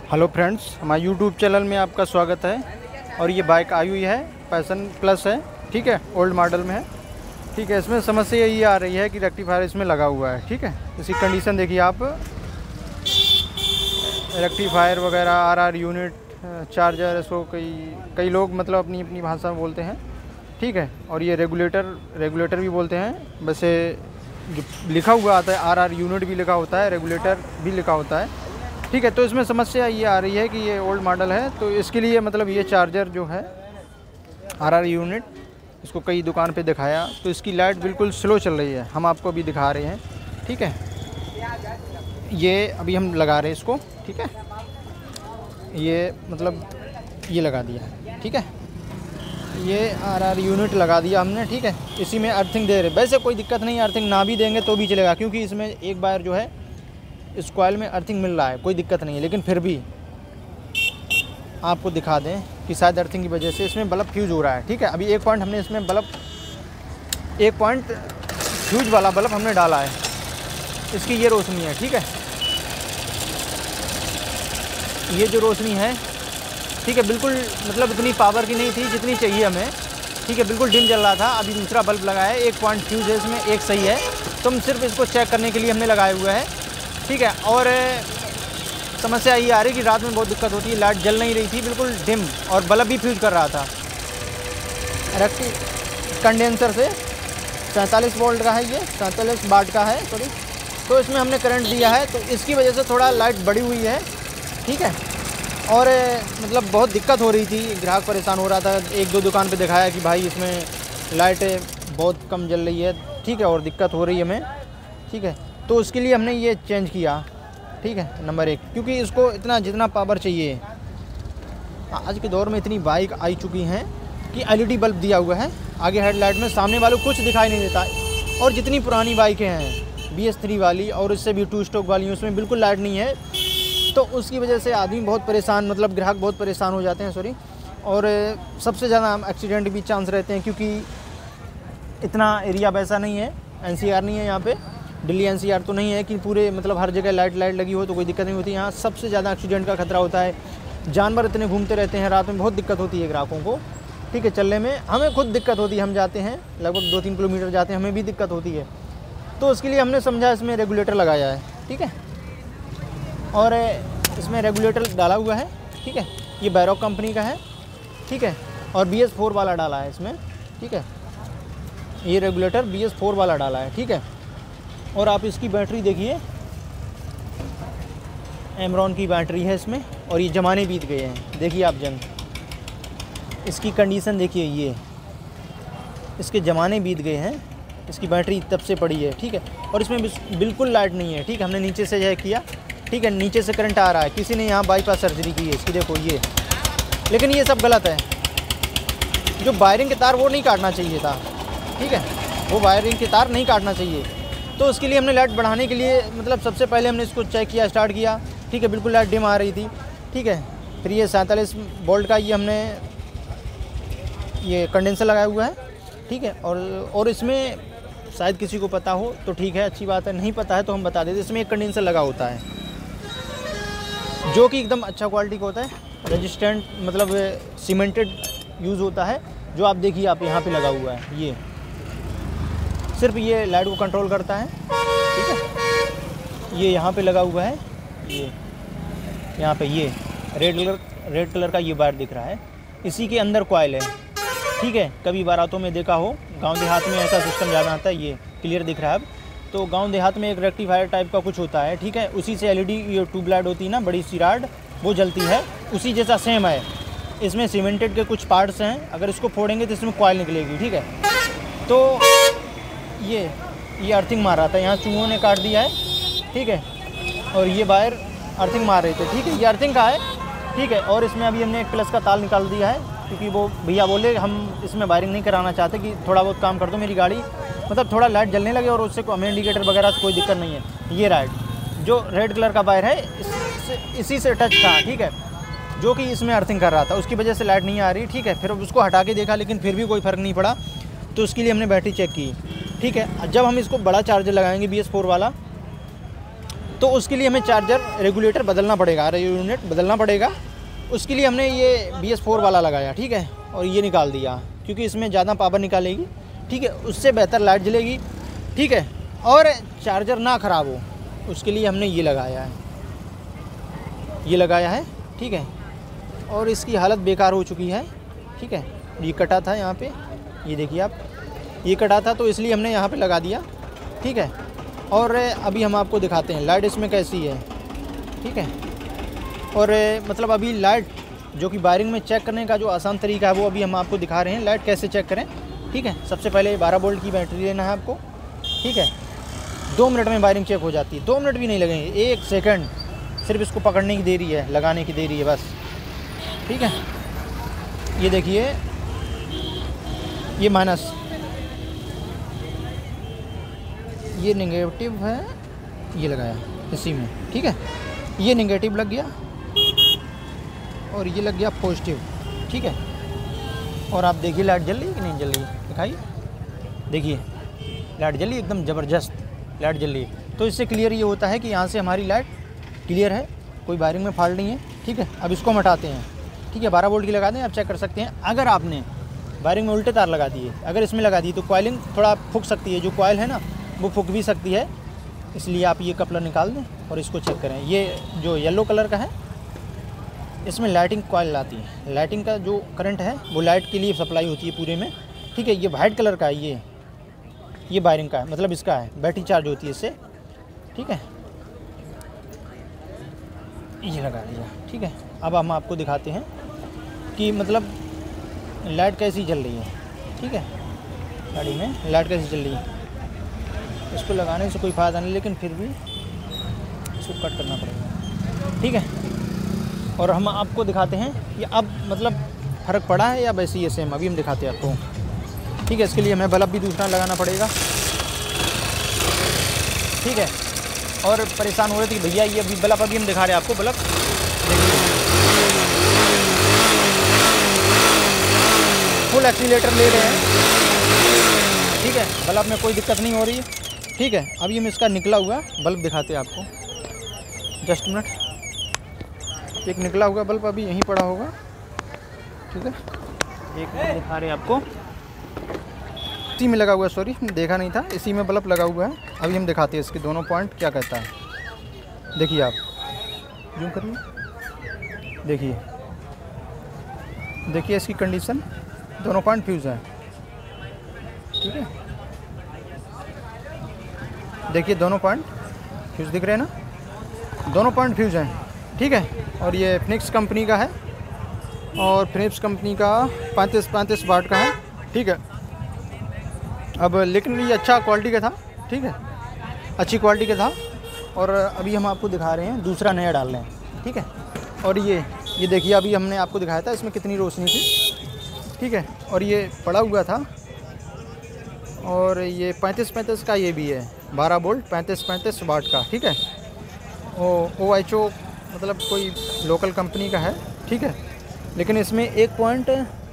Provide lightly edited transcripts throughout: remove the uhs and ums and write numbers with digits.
Hello friends, हमारे YouTube channel में आपका स्वागत है। और ये बाइक आई हुई है, पैशन प्लस है। ठीक है, ओल्ड मॉडल में है। ठीक है, इसमें समस्या ये आ रही है कि रेक्टिफायर इसमें लगा हुआ है। ठीक है, इसकी कंडीशन देखिए आप। रेक्टिफायर वगैरह आरआर यूनिट, चार्जर, इसको कई लोग मतलब अपनी अपनी भाषा में बोलते हैं। ठीक है, और ये रेगुलेटर भी बोलते हैं। वैसे जो लिखा हुआ आता है आरआर यूनिट भी लिखा होता है, रेगुलेटर भी लिखा होता है। ठीक है, तो इसमें समस्या ये आ रही है कि ये ओल्ड मॉडल है, तो इसके लिए मतलब ये चार्जर जो है आरआर यूनिट, इसको कई दुकान पे दिखाया तो इसकी लाइट बिल्कुल स्लो चल रही है। हम आपको अभी दिखा रहे हैं। ठीक है, ये अभी हम लगा रहे हैं इसको। ठीक है, ये मतलब ये लगा दिया। ठीक है, ये आरआर यूनिट लगा दिया हमने। ठीक है, इसी में अर्थिंग दे रहे। वैसे कोई दिक्कत नहीं, अर्थिंग ना भी देंगे तो भी चलेगा, क्योंकि इसमें एक बार जो है इस कॉइल में अर्थिंग मिल रहा है, कोई दिक्कत नहीं है। लेकिन फिर भी आपको दिखा दें कि शायद अर्थिंग की वजह से इसमें बल्ब फ्यूज़ हो रहा है। ठीक है, अभी एक पॉइंट हमने इसमें एक पॉइंट फ्यूज वाला बल्ब हमने डाला है। इसकी ये रोशनी है। ठीक है, ये जो रोशनी है, ठीक है, बिल्कुल मतलब इतनी पावर की नहीं थी जितनी चाहिए हमें। ठीक है, बिल्कुल डिम जल रहा था। अभी दूसरा बल्ब लगाया है, एक पॉइंट फ्यूज है इसमें, एक सही है। तो हम सिर्फ इसको चेक करने के लिए हमने लगाए हुए हैं। ठीक है, और समस्या ये आ रही कि रात में बहुत दिक्कत होती है, लाइट जल नहीं रही थी, बिल्कुल डिम, और बल्ब भी फ्यूज कर रहा था। कंडेंसर से 47 वोल्ट का है, ये 47 वाट का है, सॉरी। तो इसमें हमने करंट दिया है, तो इसकी वजह से थोड़ा लाइट बढ़ी हुई है। ठीक है, और मतलब बहुत दिक्कत हो रही थी, ग्राहक परेशान हो रहा था। एक दो दुकान पे दिखाया कि भाई इसमें लाइट बहुत कम जल रही है। ठीक है, और दिक्कत हो रही है हमें। ठीक है, तो उसके लिए हमने ये चेंज किया। ठीक है, नंबर 1, क्योंकि इसको जितना पावर चाहिए। आज के दौर में इतनी बाइक आई चुकी हैं कि एलईडी बल्ब दिया हुआ है आगे हेडलाइट में, सामने वालों को कुछ दिखाई नहीं देता। और जितनी पुरानी बाइकें हैं BS3 वाली और इससे भी 2 स्ट्रोक वाली, उसमें बिल्कुल लाइट नहीं है। तो उसकी वजह से आदमी बहुत परेशान, मतलब ग्राहक बहुत परेशान हो जाते हैं, सॉरी। और सबसे ज़्यादा एक्सीडेंट भी चांस रहते हैं, क्योंकि इतना एरिया वैसा नहीं है, NCR नहीं है यहाँ पे। दिल्ली NCR तो नहीं है कि पूरे मतलब हर जगह लाइट लगी हो तो कोई दिक्कत नहीं होती। यहाँ सबसे ज़्यादा एक्सीडेंट का खतरा होता है। जानवर इतने घूमते रहते हैं, रात में बहुत दिक्कत होती है ग्राहकों को। ठीक है, चलने में हमें खुद दिक्कत होती है। हम जाते हैं लगभग 2-3 किलोमीटर जाते हैं, हमें भी दिक्कत होती है। तो उसके लिए हमने समझा इसमें रेगुलेटर लगाया है। ठीक है, और इसमें रेगुलेटर डाला हुआ है। ठीक है, ये बैरोक कंपनी का है। ठीक है, और BS4 वाला डाला है इसमें। ठीक है, ये रेगुलेटर BS4 वाला डाला है। ठीक है, और आप इसकी बैटरी देखिए, एमरॉन की बैटरी है इसमें, और ये ज़माने बीत गए हैं। देखिए आप जंग, इसकी कंडीशन देखिए, ये इसके ज़माने बीत गए हैं, इसकी बैटरी तब से पड़ी है। ठीक है, और इसमें बिल्कुल लाइट नहीं है। ठीक है, हमने नीचे से चेक किया। ठीक है, नीचे से करंट आ रहा है, किसी ने यहाँ बाईपास सर्जरी की है इसकी, देखो ये। लेकिन ये सब गलत है। जो वायरिंग के तार वो नहीं काटना चाहिए था। ठीक है, वो वायरिंग के तार नहीं काटना चाहिए। तो उसके लिए हमने लाइट बढ़ाने के लिए मतलब सबसे पहले हमने इसको चेक किया, स्टार्ट किया। ठीक है, बिल्कुल लाइट डिम आ रही थी। ठीक है, फिर ये 47 वोल्ट का ये हमने ये कंडेंसर लगाया हुआ है। ठीक है, और इसमें शायद किसी को पता हो तो ठीक है, अच्छी बात है। नहीं पता है तो हम बता देते, इसमें एक कंडेंसर लगा होता है जो कि एकदम अच्छा क्वालिटी का होता है, रेजिस्टेंट, मतलब सीमेंटेड यूज़ होता है। जो आप देखिए, आप यहाँ पे लगा हुआ है, ये सिर्फ ये लाइट को कंट्रोल करता है। ठीक है, ये यहाँ पे लगा हुआ है, ये यहाँ पे ये रेड कलर का ये वायर दिख रहा है, इसी के अंदर कॉइल है। ठीक है, कभी बारातों में देखा हो, गांव देहात में ऐसा सिस्टम ज़्यादा आता है। ये क्लियर दिख रहा है अब। तो गांव देहात में एक रेक्टिफायर टाइप का कुछ होता है। ठीक है, उसी से LED ये ट्यूबलाइट होती है ना, बड़ी सी राड, वो जलती है, उसी जैसा सेम है। इसमें सीमेंटेड के कुछ पार्ट्स हैं, अगर इसको फोड़ेंगे तो इसमें कॉइल निकलेगी। ठीक है, तो ये अर्थिंग मार रहा था, यहाँ चूहों ने काट दिया है। ठीक है, और ये वायर अर्थिंग मार रहे थे। ठीक है, ये अर्थिंग का है। ठीक है, और इसमें अभी हमने एक प्लस का तार निकाल दिया है, क्योंकि वो भैया बोले हम इसमें वायरिंग नहीं कराना चाहते, कि थोड़ा बहुत काम कर दो, मेरी गाड़ी मतलब थोड़ा लाइट जलने लगे और उससे हमें इंडिकेटर वगैरह से कोई दिक्कत नहीं है। ये राइट जो रेड कलर का वायर है इसी से टच था। ठीक है, जो कि इसमें अर्थिंग कर रहा था, उसकी वजह से लाइट नहीं आ रही। ठीक है, फिर उसको हटा के देखा, लेकिन फिर भी कोई फ़र्क नहीं पड़ा। तो उसके लिए हमने बैटरी चेक की। ठीक है, जब हम इसको बड़ा चार्जर लगाएंगे BS4 वाला, तो उसके लिए हमें चार्जर रेगुलेटर बदलना पड़ेगा, यूनिट बदलना पड़ेगा। उसके लिए हमने ये BS4 वाला लगाया, ठीक है, और ये निकाल दिया क्योंकि इसमें ज़्यादा पावर निकालेगी, ठीक है, उससे बेहतर लाइट जलेगी, ठीक है, और चार्जर ना ख़राब हो, उसके लिए हमने ये लगाया है, ठीक है। और इसकी हालत बेकार हो चुकी है, ठीक है। ये कटा था यहाँ पे, ये देखिए आप, ये कटा था तो इसलिए हमने यहाँ पे लगा दिया, ठीक है। और अभी हम आपको दिखाते हैं लाइट इसमें कैसी है, ठीक है। और मतलब अभी लाइट जो कि वायरिंग में चेक करने का जो आसान तरीका है वो अभी हम आपको दिखा रहे हैं, लाइट कैसे चेक करें, ठीक है। सबसे पहले 12 वोल्ट की बैटरी लेना है आपको, ठीक है। 2 मिनट में वायरिंग चेक हो जाती है, 2 मिनट भी नहीं लगेंगे, 1 सेकंड सिर्फ इसको पकड़ने की देरी है, लगाने की देरी है बस, ठीक है। ये देखिए, ये माइनस, ये नेगेटिव है, ये लगाया इसी में, ठीक है। ये नेगेटिव लग गया और ये लग गया पॉजिटिव, ठीक है। और आप देखिए लाइट जल रही है कि नहीं जल रही है, दिखाइए, देखिए लाइट जली, एकदम ज़बरदस्त लाइट जल रही है। तो इससे क्लियर ये होता है कि यहाँ से हमारी लाइट क्लियर है, कोई वायरिंग में फॉल्ट नहीं है, ठीक है। अब इसको हम हटाते हैं, ठीक है। 12 वोल्ट की लगा दें, आप चेक कर सकते हैं। अगर आपने वायरिंग में उल्टे तार लगा दिए, अगर इसमें लगा दी तो कॉइलिंग थोड़ा फूक सकती है, जो कॉइल है ना वो फूक भी सकती है, इसलिए आप ये कपलर निकाल दें और इसको चेक करें। ये जो येलो कलर का है इसमें लाइटिंग कॉइल आती है, लाइटिंग का जो करंट है वो लाइट के लिए सप्लाई होती है पूरे में, ठीक है। ये वाइट कलर का है, ये वायरिंग का है, मतलब इसका है, बैटरी चार्ज होती है इससे, ठीक है। ये लगा दिया, ठीक है। अब हम आपको दिखाते हैं कि मतलब लाइट कैसी जल रही है, ठीक है। गाड़ी में लाइट कैसी जल रही है, इसको लगाने से कोई फ़ायदा नहीं, लेकिन फिर भी इसको कट करना पड़ेगा, ठीक है। और हम आपको दिखाते हैं कि अब मतलब फ़र्क पड़ा है या वैसे ही सेम, अभी हम दिखाते हैं आपको, ठीक है। इसके लिए हमें बल्ब भी दूसरा लगाना पड़ेगा, ठीक है। और परेशान हो रहे थे कि भैया ये अभी बल्ब, अभी हम दिखा रहे हैं आपको बल्ब, देखिए फुल एक्सीलेटर ले रहे हैं, ठीक है। बल्ब में कोई दिक्कत नहीं हो रही है, ठीक है। अभी हम इसका निकला हुआ बल्ब दिखाते हैं आपको, जस्ट मिनट। एक निकला हुआ बल्ब अभी यहीं पड़ा होगा, ठीक है। एक मिनट दिखा रहे हैं आपको, इसी में लगा हुआ है, सॉरी देखा नहीं था, इसी में बल्ब लगा हुआ है। अभी हम दिखाते हैं इसके दोनों पॉइंट क्या कहता है, देखिए आप जूम करिए, देखिए देखिए इसकी कंडीशन, दोनों पॉइंट फ्यूज़ है, ठीक है। देखिए दोनों पॉइंट फ्यूज़ दिख रहे हैं ना, दोनों पॉइंट फ्यूज़ हैं, ठीक है। और ये फिनिक्स कंपनी का है, और फिनिक्स कंपनी का 35 वाट का है, ठीक है। अब लेकिन ये अच्छा क्वालिटी का था, ठीक है, अच्छी क्वालिटी का था। और अभी हम आपको दिखा रहे हैं दूसरा नया डाल रहे हैं, ठीक है। और ये देखिए, अभी हमने आपको दिखाया था इसमें कितनी रोशनी थी, ठीक है। और ये पड़ा हुआ था, और ये 35 का ये भी है, 12 वोल्ट 35 वाट का, ठीक है। OHO मतलब कोई लोकल कंपनी का है, ठीक है। लेकिन इसमें एक पॉइंट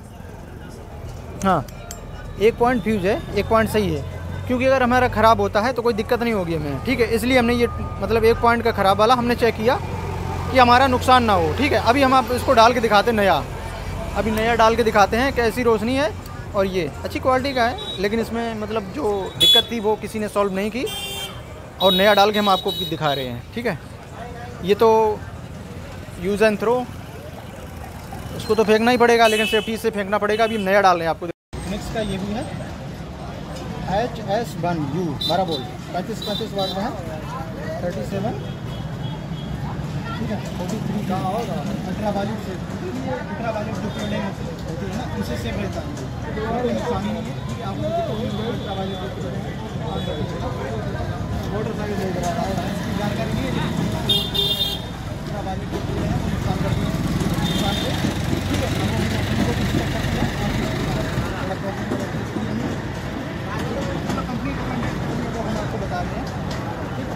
फ्यूज़ है, एक पॉइंट सही है, क्योंकि अगर हमारा ख़राब होता है तो कोई दिक्कत नहीं होगी हमें, ठीक है। इसलिए हमने ये मतलब एक पॉइंट का ख़राब वाला हमने चेक किया कि हमारा नुकसान ना हो, ठीक है। अभी हम आप इसको डाल के दिखाते हैं नया, अभी नया डाल के दिखाते हैं कैसी रोशनी है। और ये अच्छी क्वालिटी का है, लेकिन इसमें मतलब जो दिक्कत थी वो किसी ने सॉल्व नहीं की, और नया डाल के हम आपको दिखा रहे हैं, ठीक है। ये तो यूज़ एंड थ्रो, इसको तो फेंकना ही पड़ेगा, लेकिन सेफ्टी से फेंकना पड़ेगा। अभी हम नया डाल रहे हैं आपको। फिनिक्स का ये भी है HS1U 12 वोल्ट 35 वाट का है, 37, ठीक है। 43 का होगा, अल्ट्रावायलेट से, अल्ट्रावायलेट जो पेड़ होती है ना, उसे सेफ रहता है, कोई नुकसान नहीं है, ठीक है। आप अल्ट्रावायलेट वाटर साइड ले रहा है, इसकी जानकारी नहीं है, अल्ट्रावायलेट जो पेड़ है नुकसान करते हैं, नुकसान को, ठीक है। आपको बता रहे हैं, ठीक है।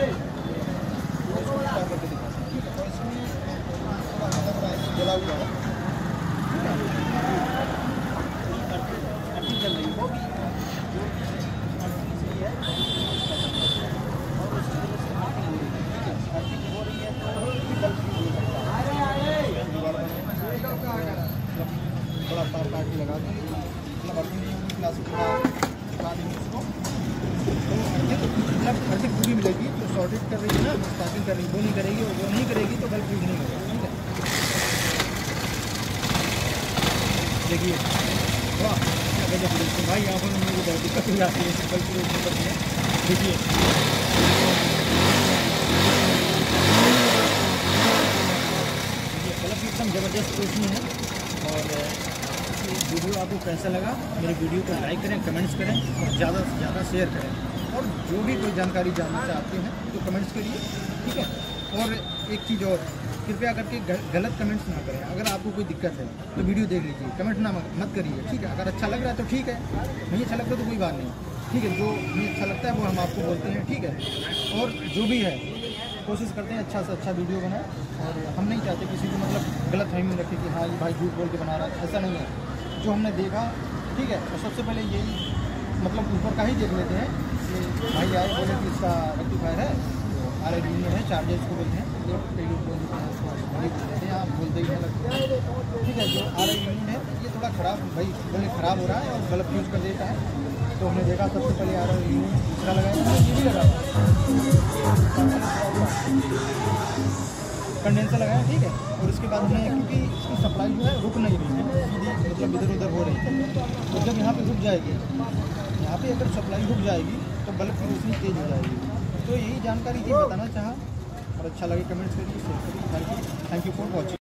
जला हुआ है। तार काट के लगा देंगे, मतलब अर्थिंग क्लास थोड़ा लगा देंगे उसको, तो मतलब अर्थिंग पूरी मिलेगी। तो शॉर्टेज कर रही है ना, स्टार्टिंग कर रही है, वो नहीं करेगी, और वो नहीं करेगी तो बल्ब यूज नहीं होगा। ठीक है, देखिए वाह भाई, यहाँ पर मुझे बहुत दिक्कत हो जाती है बल्ब यूज करते हैं। देखिए बल्ब एकदम ज़बरदस्त रोशनी है। और वीडियो आपको कैसा लगा, मेरे वीडियो को लाइक करें, कमेंट्स करें और ज़्यादा से ज़्यादा शेयर करें। और जो भी कोई जानकारी जानना चाहते हैं तो कमेंट्स करिए। ठीक है, और एक चीज़ और, कृपया करके गलत कमेंट्स ना करें। अगर आपको कोई दिक्कत है तो वीडियो देख लीजिए, कमेंट ना मत करिए। ठीक है, अगर अच्छा लग रहा है तो ठीक है, नहीं अच्छा लगता तो कोई बात नहीं। ठीक है, जो नहीं अच्छा लगता है वो हम आपको बोलते हैं। ठीक है, और जो भी है कोशिश करते हैं अच्छा से अच्छा वीडियो बनाए, और हम नहीं चाहते किसी को मतलब गलत फहमी में रखे कि हाँ ये भाई झूठ बोल के बना रहा है, ऐसा नहीं है। जो हमने देखा, ठीक है, तो सबसे पहले यही मतलब ऊपर का ही देख लेते हैं कि भाई आए बोले कि इसका रेक्टिफायर है, RI यूनियन है, चार्जेस को बोलते हैं, आप बोलते ही लगता है। ठीक है, जो RI यूनियन है ये थोड़ा ख़राब, भाई बोले ख़राब हो रहा है और गलत यूज़ कर देता है। तो हमने देखा सबसे पहले RI यूनियन दूसरा लगाया, ये भी लगा कंडेंसर लगाया। ठीक है, और उसके बाद हमने, क्योंकि इसकी सप्लाई जो है रुक नहीं रही है, मतलब इधर उधर हो रही है, तो जब यहाँ पे रुक जाएगी, यहाँ पे अगर सप्लाई रुक जाएगी तो बल्ब की रोशनी तेज़ हो जाएगी। तो यही जानकारी थी, बताना चाहा, और अच्छा लगे कमेंट्स करिए, शेयर करिए। Thank you for watching.